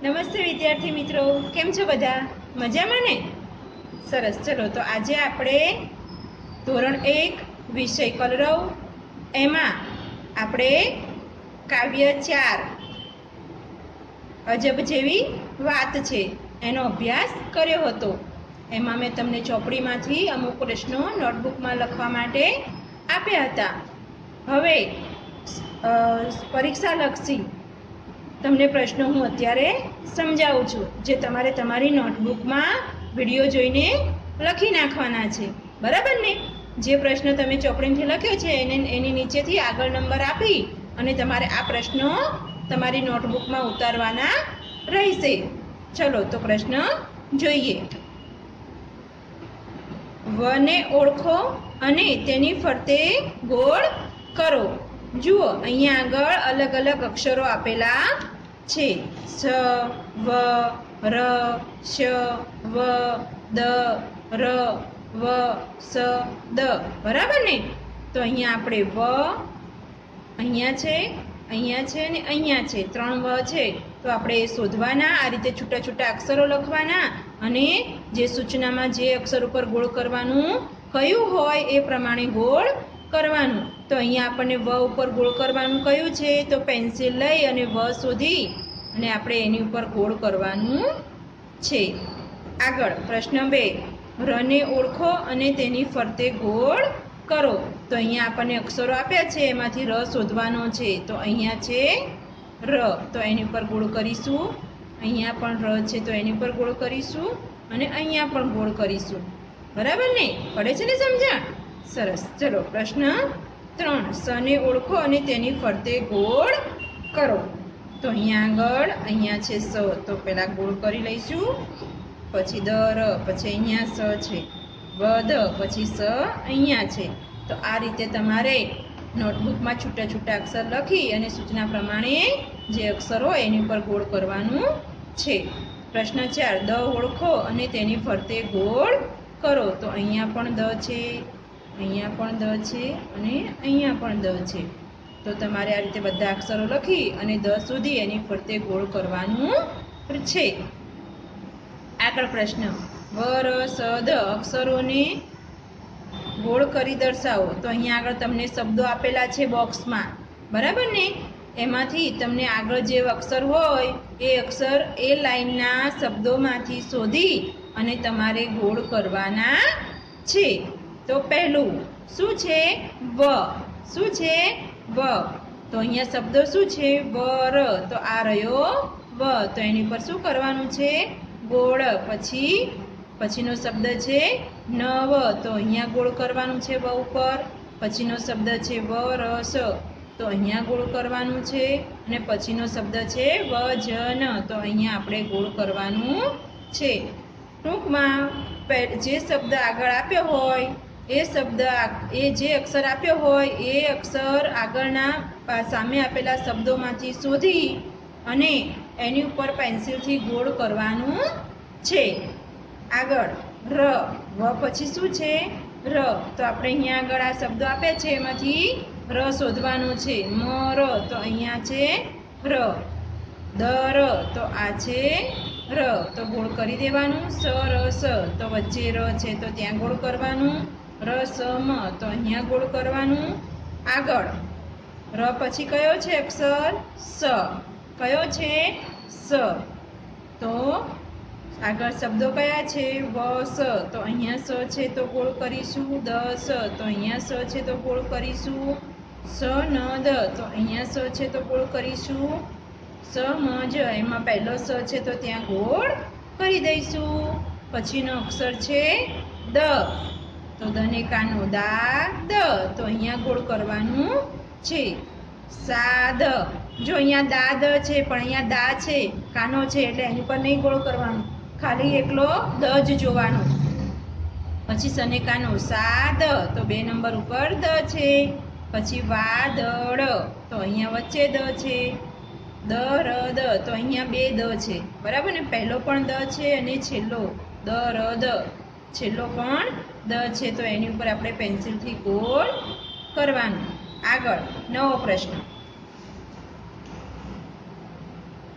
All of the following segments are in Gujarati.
નમસ્તે વિદ્યાર્થી મિત્રો, કેમ છો બધા? મજામાં ને? સરસ. ચલો તો આજે આપણે ધોરણ 1 વિષય કલરવ એમાં આપણે કાવ્ય 4 અજબ જેવી વાત છે એનો અભ્યાસ કર્યો હતો. એમાં મેં તમને ચોપડીમાંથી અમુક પ્રશ્નો નોટબુકમાં લખવા માટે આપ્યા હતા. હવે પરીક્ષાલક્ષી તમને પ્રશ્નો હું અત્યારે સમજાવું છું, જે તમારે તમારી નોટબુકમાં વિડીયો જોઈને લખી નાખવાના છે. બરાબર ને? જે પ્રશ્ન તમે ચોપડીથી લખ્યો છે એની નીચેથી આગળ નંબર આપી અને તમારે આ પ્રશ્નો તમારી નોટબુકમાં ઉતારવાના રહેશે. ચલો તો પ્રશ્ન જોઈએ. વને ઓળખો અને તેની ફરતે ગોળ કરો. જુઓ, અહીંયા આગળ અલગ અલગ અક્ષરો આપેલા છે. સ, વ, ર, શ, વ, દ, ર, વ, સ, દ. બરાબર ને? તો અહીંયા આપણે વ અહીંયા છે, અહીંયા છે અને અહીંયા છે. 3 વ છે. તો આપણે એ શોધવાના. આ રીતે છૂટા છૂટા અક્ષરો લખવાના અને જે સૂચનામાં જે અક્ષર ઉપર ગોળ કરવાનું કયું હોય એ પ્રમાણે ગોળ કરવાનું. તો અહીંયા આપણને વ ઉપર ગોળ કરવાનું કયું છે? તો પેન્સિલ લઈ અને વ શોધી અને આપણે એની ઉપર ગોળ કરવાનું છે. આગળ પ્રશ્ન 2. રને ઓળખો અને તેની ફરતે ગોળ કરો. તો અહીંયા આપણને અક્ષરો આપ્યા છે, એમાંથી ર શોધવાનો છે. તો અહીંયા છે ર, તો એની ઉપર ગોળ કરીશું. અહીંયા પણ ર છે તો એની ઉપર ગોળ કરીશું અને અહીંયા પણ ગોળ કરીશું. બરાબર ને? પડે છે ને સમજણ? સરસ. ચલો પ્રશ્ન 3. સને ઓળખો અને તેની ફરતે ગોળ કરો. તો અહીંયા છે સ, તો પહેલાં ગોળ કરી લઈશું. પછી દ, ર, પછી અહીંયા સ છે. વ, દ, પછી સ અહીંયા છે. તો આ રીતે તમારે નોટબુકમાં છૂટા છૂટા અક્ષર લખી અને સૂચના પ્રમાણે જે અક્ષર હોય એની ઉપર ગોળ કરવાનું છે. પ્રશ્ન 4. દ ઓળખો અને તેની ફરતે ગોળ કરો. તો અહીંયા પણ દ છે, અહીંયા પણ દ છે અને અહીંયા પણ દ છે. તો તમારે આ રીતે બધા અક્ષરો લખી અને દ સુધી એની ફરતે ગોળ કરવાનું છે. આગળ પ્રશ્ન. વ, ર, સ, દ અક્ષરોને ગોળ કરી દર્શાવો. તો અહીંયા આગળ તમને શબ્દો આપેલા છે બોક્સમાં. બરાબર ને? એમાંથી તમને આગળ જે અક્ષર હોય એ અક્ષર એ લાઈનના શબ્દોમાંથી શોધી અને તમારે ગોળ કરવાના છે. તો પહેલું શું છે? વ. શું છે? વ. તો અહીંયા શબ્દો શું છે? વ, ર. તો આ રહ્યો વ, તો એની પર શું કરવાનું છે? ગોળ. પછીનો શબ્દ છે નવ, તો અહીંયા ગોળ કરવાનું છે વ ઉપર. પછીનો શબ્દ છે વ, ર, સ, તો અહીંયા ગોળ કરવાનું છે. અને પછીનો શબ્દ છે વ, જ, ન, તો અહીંયા આપણે ગોળ કરવાનું છે. ટૂંકમાં જે શબ્દ આગળ આપ્યો હોય એ જે અક્ષર આપ્યો હોય એ અક્ષર આગળના સામે આપેલા શબ્દોમાંથી શોધી અને એની ઉપર પેન્સિલથી ગોળ કરવાનું છે. આગળ ર. વ પછી શું છે? ર. તો આપણે અહીંયા આગળ આ શબ્દો આપ્યા છે એમાંથી ર શોધવાનું છે. મ, ર, તો અહીંયા છે ર. દ, ર, તો આ છે ર, તો ગોળ કરી દેવાનું. સ, ર, સ, તો વચ્ચે ર છે તો ત્યાં ગોળ કરવાનું. ર, સ, મ, તો અહીંયા ગોળ કરવાનું. આગળ ર પછી કયો છે અક્ષર? સ. કયો છે? સ. તો આગળ શબ્દો કયા છે? વ, સ, તો અહીંયા સ છે તો ગોળ કરીશું. દ, સ, તો અહીંયા સ છે તો ગોળ કરીશું. સ, ન, દ, તો અહીંયા સ છે તો ગોળ કરીશું. સ, મ, જ, એમાં પહેલો સ છે તો ત્યાં ગોળ કરી દઈશું. પછીનો અક્ષર છે દ, તો દને કાનો દા, દ, તો અહીંયા ગોળ કરવાનું છે. સા, દ. જો અહીંયા દા, દ છે પણ અહીંયા દા છે, કાનો છે એટલે એની પર નહીં ગોળ કરવાનું, ખાલી એકલો દ જ જોવાનો. પછી સને કાનો સા, દ, તો 2 નંબર ઉપર દ છે. પછી વાદળ, તો અહીંયા વચ્ચે દ છે. દ, ર, દ, તો અહીંયા 2 દ છે. બરાબર ને? પહેલો પણ દ છે અને છેલ્લો દ, ર, દ, છેલ્લો પણ દ છે. તો એની ઉપર આપણે પેન્સિલથી ગોળ કરવાનું. આગળ 9મો પ્રશ્ન.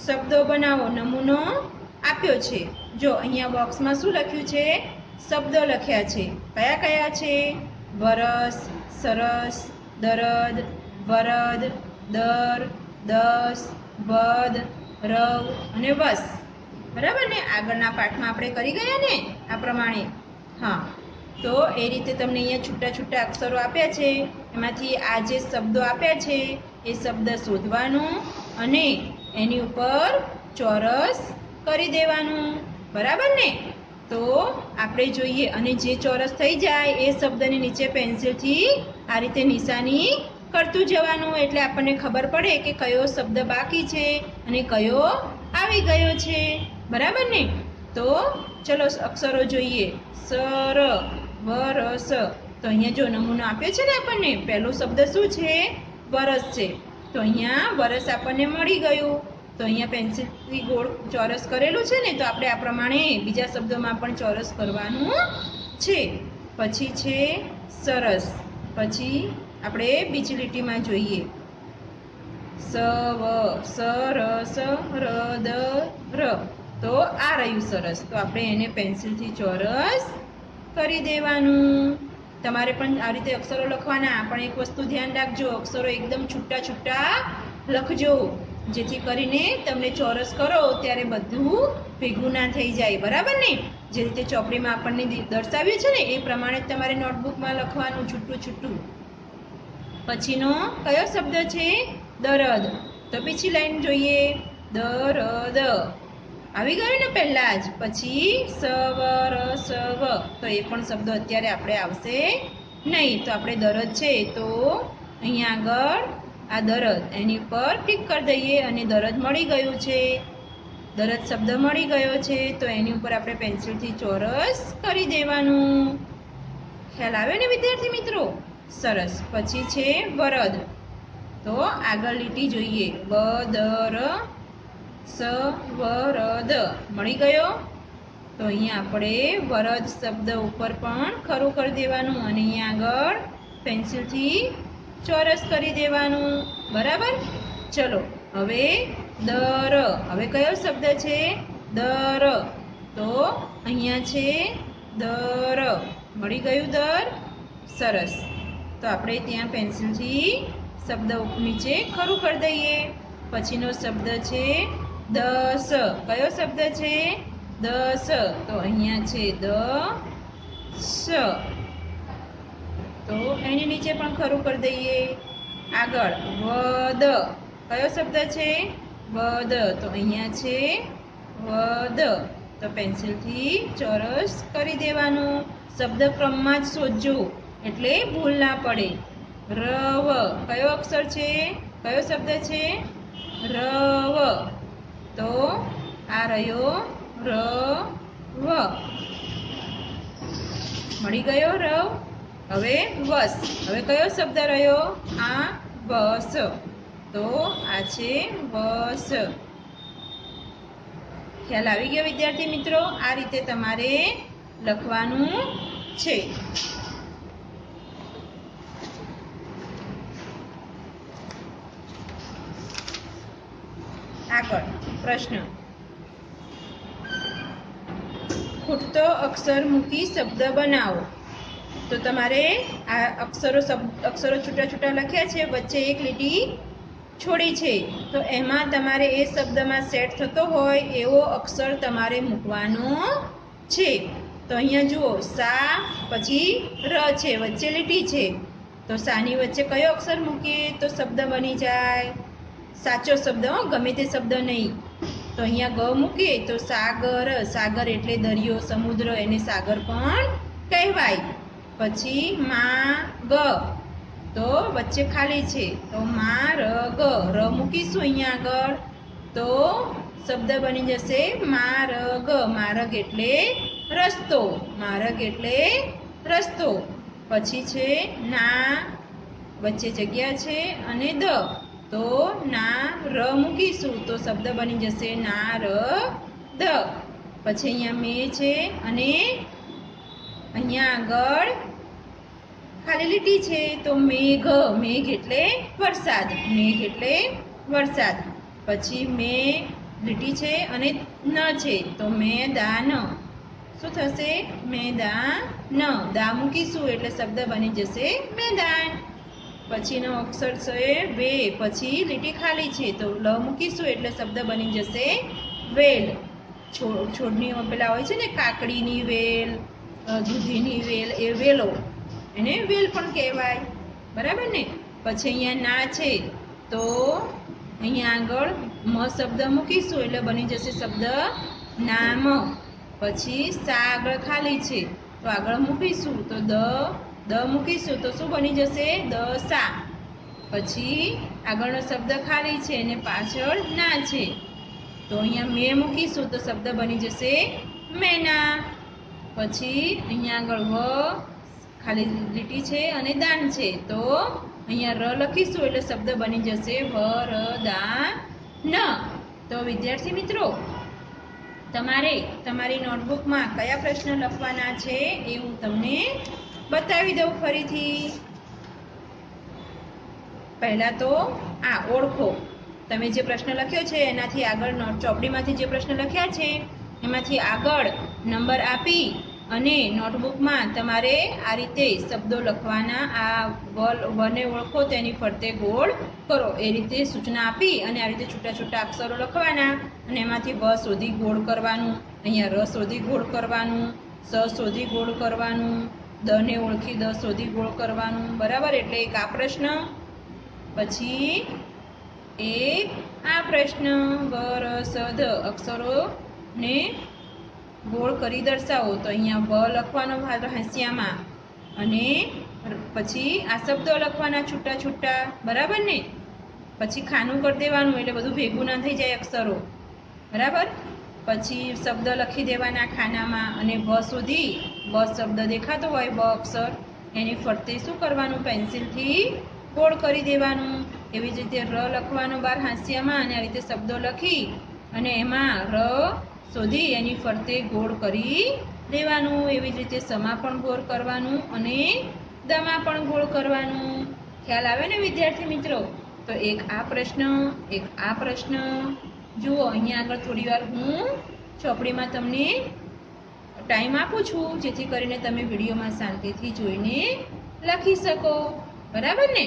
શબ્દો બનાવો નમૂનો આપ્યો છે। જો અહીંયા બોક્સમાં શું લખ્યું છે? શબ્દો લખ્યા છે। કયા કયા છે? વરસ, સરસ, દરદ, વરદ, દર, દસ, વદ, રવ અને વસ। બરાબર ને? આગળના પાઠમાં આપણે કરી ગયા ને આ પ્રમાણે। હા, તો એ રીતે તમને અહીંયા છૂટા છૂટા અક્ષરો આપ્યા છે, એમાંથી આ જે શબ્દો આપ્યા છે એ શબ્દ શોધવાનું અને એની ઉપર ચોરસ કરી દેવાનું। બરાબર ને? તો આપણે જોઈએ, અને જે ચોરસ થઈ જાય એ શબ્દની નીચે પેન્સિલથી આ રીતે નિશાની કરતું જવાનું, એટલે આપણને ખબર પડે કે કયો શબ્દ બાકી છે અને કયો આવી ગયો છે। બરાબર ને? તો ચલો અક્ષરો જોઈએ। સર, વરસ, તો અહીંયા જો નમૂનો આપ્યો છે ને આપણને, પહેલો શબ્દ શું છે? વરસ છે। તો અહીંયા વરસ આપણને મળી ગયું। તો અહીંયા પેન્સિલથી ગોળ ચોરસ કરેલું છે ને, તો આપણે આ પ્રમાણે બીજા શબ્દોમાં પણ ચોરસ કરવાનું છે। પછી છે સરસ, પછી આપણે બીજી લીટીમાં જોઈએ સવ, સરસ, રદ, ર, તો આ રહ્યું સરસ। તો આપણે એને પેન્સિલથી ચોરસ કરી દેવાનું। તમારે પણ આ રીતે અક્ષરો લખવાના, પણ એક વસ્તુ ધ્યાન રાખજો, અક્ષરો એકદમ છૂટા છૂટા લખજો, જેથી કરીને તમને ચોરસ કરો ત્યારે બધું ભેગું ના થઈ જાય। બરાબર ને? જે રીતે ચોપડીમાં આપણને દર્શાવ્યું છે ને એ પ્રમાણે તમારે નોટબુકમાં લખવાનું છૂટું છૂટું। પછીનો કયો શબ્દ છે? દરદ, તો બીજી લાઈન જોઈએ દરદ, આવી ગયું ને પહેલા જ। પછી સવર, સવ, તો એ પણ શબ્દો અત્યારે આપણે આવશે નહીં, તો આપણે દરદ છે તો અહીંયા આગળ આ દરદ એની ઉપર ટીક કરી દઈએ અને દરદ મળી ગયું છે। દરદ શબ્દ મળી ગયો છે તો એની ઉપર આપણે પેન્સિલથી ચોરસ કરી દેવાનું। ખ્યાલ આવ્યો ને વિદ્યાર્થી મિત્રો? સરસ। પછી છે વરદ, તો આગળ લીટી જોઈએ બદર, સવરદ, મળી ગયો। તો અહીંયા આપણે વરદ શબ્દ ઉપર પણ ખરું કરી દેવાનું અને અહીંયા આગળ પેન્સિલથી ચોરસ કરી દેવાનું। બરાબર? ચલો હવે દર, હવે કયો શબ્દ છે? દર, તો અહીંયા છે દર, મળી ગયું દર, સરસ। તો આપણે ત્યાં પેન્સિલથી શબ્દ નીચે ખરું કરી દઈએ। પછીનો શબ્દ છે દસ, કયો શબ્દ છે? દસ, તો અહીંયા છે દસ, તો એની નીચે પણ ખરું કરી દઈએ। આગળ વદ, કયો શબ્દ છે? વદ, તો અહીંયા છે વદ, તો પેન્સિલથી ચોરસ કરી દેવાનું। શબ્દ ક્રમમાં જ શોધજો એટલે ભૂલ ના પડે। રવ, કયો અક્ષર છે? કયો શબ્દ છે? રવ, તો આ રહ્યો રવ, મળી ગયો રવ। હવે વસ, હવે કયો શબ્દ રહ્યો? આ વસ, તો આ છે વસ। ખ્યાલ આવી ગયો વિદ્યાર્થી મિત્રો? આ રીતે તમારે લખવાનું છે। આગળ પ્રશ્ન, ખૂટતો અક્ષર મૂકી શબ્દ બનાવો। તો તમારે આ અક્ષરો છૂટા છૂટા લખ્યા છે, વચ્ચે એક લીટી છોડી છે, તો એમાં તમારે એ શબ્દમાં સેટ થતો હોય એવો અક્ષર તમારે મૂકવાનો છે। તો અહીંયા જુઓ સા, પછી ર છે, વચ્ચે લીટી છે, તો સાની વચ્ચે કયો અક્ષર મૂકીએ તો શબ્દ બની જાય? સાચો શબ્દ, ગમે તે શબ્દ નહીં। તો અહીંયા ગ મૂકીએ તો સાગર, સાગર એટલે દરિયો, સમુદ્ર, એને સાગર પણ કહેવાય। પછી મા ગ, તો વચ્ચે ખાલી છે, તો મારગ, ર મૂકીશું અહીંયા આગળ તો શબ્દ બની જશે મારગ, માર્ગ એટલે રસ્તો, માર્ગ એટલે રસ્તો। પછી છે ના, વચ્ચે જગ્યા છે અને દ, તો ના ર મૂકીશું તો શબ્દ બની જશે નાર દ। પછી અહીંયા મે છે અને અહીંયા આગળ ખાલી લીટી છે, તો મેઘ, મેઘ એટલે વરસાદ, મેઘ એટલે વરસાદ। પછી લીટી છે અને ન છે તો મેદાન. શું થશે? મેદાન. દા મૂકીશું એટલે શબ્દ બની જશે મેદાન. પછીનો અક્ષર છે વે, પછી લીટી ખાલી છે તો લ મૂકીશું એટલે શબ્દ બની જશે વેલ. છોડની પેલા હોય છે ને કાકડીની વેલ, દૂધીની વેલ, એ વેલો, એને વેલ પણ કહેવાય. બરાબર ને? પછી અહીંયા ના છે તો અહીંયા આગળ મ શબ્દ મૂકીશું એટલે બની જશે શબ્દ નામ. પછી સા આગળ ખાલી છે તો આગળ મૂકીશું તો દ મૂકીશું તો શું બની જશે? દસા. પછી આગળનો શબ્દ ખાલી છે અને પાછળ ના છે તો અહીંયા મે મૂકીશું તો શબ્દ બની જશે મેના. પછી અહીંયા આગળ વ ખાલી લીટી છે અને દાન છે તો અહીંયા ર લખીશું એટલે શબ્દ બની જશે વરદાન. તો વિદ્યાર્થી મિત્રો, તમારે તમારી નોટબુકમાં કયા પ્રશ્ન લખવાના છે એ હું તમને બતાવી દઉં ફરીથી. પહેલા તો આ ઓળખો. તમે જે પ્રશ્ન લખ્યો છે એનાથી આગળ ચોપડીમાંથી જે પ્રશ્ન લખ્યા છે એમાંથી આગળ નંબર આપી અને નોટબુકમાં તમારે આ રીતે શબ્દો લખવાના. આ વને ઓળખો તેની ફરતે ગોળ કરો એ રીતે સૂચના આપી અને આ રીતે છૂટા છૂટા અક્ષરો લખવાના અને એમાંથી વ શોધી ગોળ કરવાનું, અહીંયા ર શોધી ગોળ કરવાનું, સ શોધી ગોળ કરવાનું, દને ઓળખી દ શોધી ગોળ કરવાનું. બરાબર? એટલે એક આ પ્રશ્ન, પછી એક આ પ્રશ્ન. વ ર સ ધ અક્ષરોને ગોળ કરી દર્શાવો તો અહીંયા વ લખવાનો હાંસિયામાં અને પછી આ શબ્દો લખવાના છૂટા છૂટા. બરાબર ને? પછી ખાનું કરી દેવાનું એટલે બધું ભેગું ના થઈ જાય અક્ષરો. બરાબર? પછી શબ્દ લખી દેવાના ખાનામાં અને વ શોધી, વ શબ્દ દેખાતો હોય વ અક્ષર એની ફરતે શું કરવાનું? પેન્સિલથી ગોળ કરી દેવાનું. એવી જ રીતે ર લખવાનો બાર હાંસિયામાં અને આ રીતે શબ્દો લખી અને એમાં ર શોધી એની ફરતે ગોળ કરી દેવાનું. એવી જ રીતે સમા પણ ગોળ કરવાનું અને દમાં પણ ગોળ કરવાનું. ખ્યાલ આવે ને વિદ્યાર્થી મિત્રો? તો એક આ પ્રશ્ન, એક આ પ્રશ્ન. જુઓ અહીંયા આગળ થોડી વાર હું ચોપડીમાં તમને ટાઈમ આપું છું જેથી કરીને તમે વિડીયોમાં શાંતિથી જોઈને લખી શકો. બરાબર ને?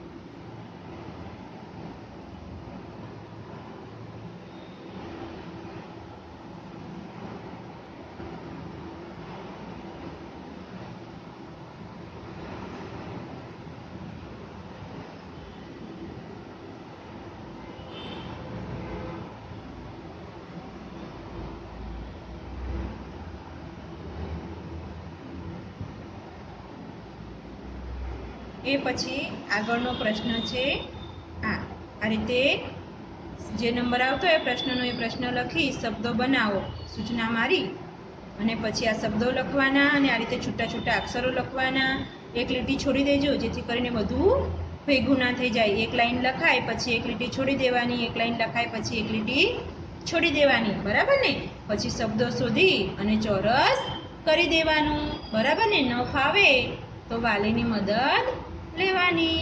એ પછી આગળનો પ્રશ્ન છે આ રીતે જે નંબર આવતો હોય પ્રશ્નનો એ પ્રશ્ન લખી શબ્દો બનાવો સૂચના મારી અને પછી આ શબ્દો લખવાના અને આ રીતે છૂટા છૂટા અક્ષરો લખવાના. એક લીટી છોડી દેજો જેથી કરીને બધું ભેગું ના થઈ જાય. એક લાઈન લખાય પછી એક લીટી છોડી દેવાની, એક લાઈન લખાય પછી એક લીટી છોડી દેવાની. બરાબર ને? પછી શબ્દો શોધી અને ચોરસ કરી દેવાનું. બરાબર ને? ન ફાવે તો વાલીની મદદ લેવાની.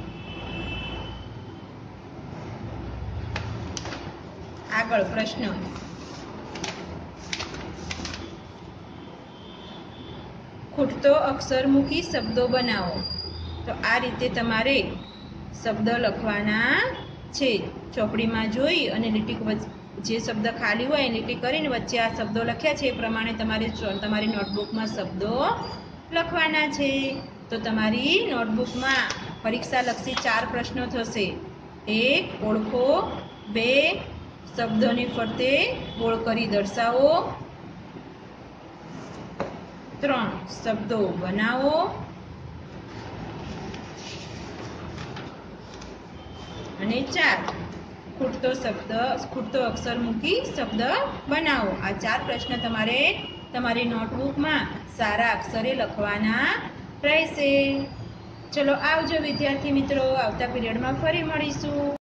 આગળ પ્રશ્ન. ખૂટતો અક્ષર મૂકી શબ્દો બનાવો. તો આ રીતે તમારે શબ્દ લખવાના છે. ચોપડીમાં જોઈ અને લીટી જે શબ્દ ખાલી હોય એ લીટી કરીને વચ્ચે આ શબ્દો લખ્યા છે એ પ્રમાણે તમારી નોટબુકમાં શબ્દો લખવાના છે. તો તમારી નોટબુકમાં પરીક્ષાલક્ષી 4 પ્રશ્નો થશે. 1 ઓળખો, 2 શબ્દોની ફરતે ગોળ કરી દર્શાવો, 3 શબ્દો બનાવો અને 4 ખૂટતો અક્ષર મૂકી શબ્દ બનાવો. આ 4 પ્રશ્ન તમારે તમારી નોટબુકમાં સારા અક્ષરે લખવાના રહેશે. ચલો આવજો વિદ્યાર્થી મિત્રો, આવતા પીરિયડમાં ફરી મળીશું.